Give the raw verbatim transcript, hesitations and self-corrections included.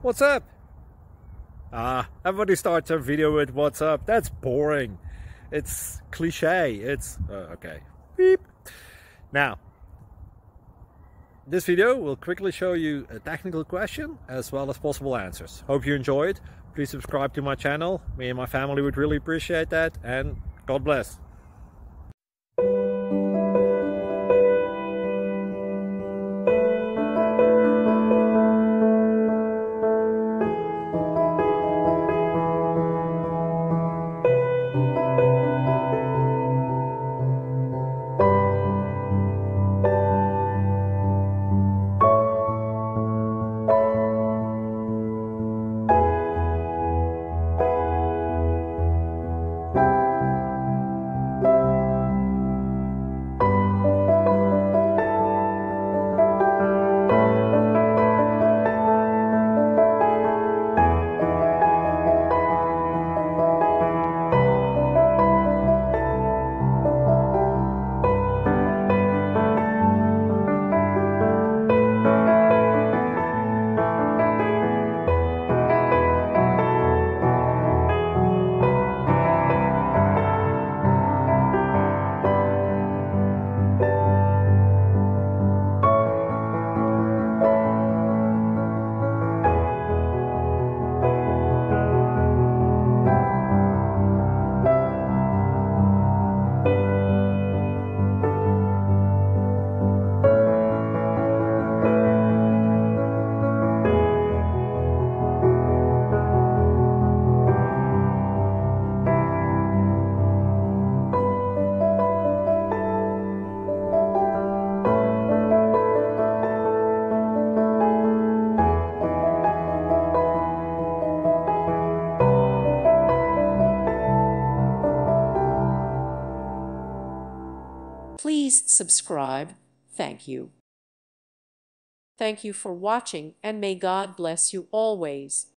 What's up? Ah, everybody starts their video with what's up. That's boring. It's cliche. It's, uh, okay. Beep. Now, this video will quickly show you a technical question as well as possible answers. Hope you enjoyed. Please subscribe to my channel. Me and my family would really appreciate that, and God bless. Please subscribe. Thank you. Thank you for watching, and may God bless you always.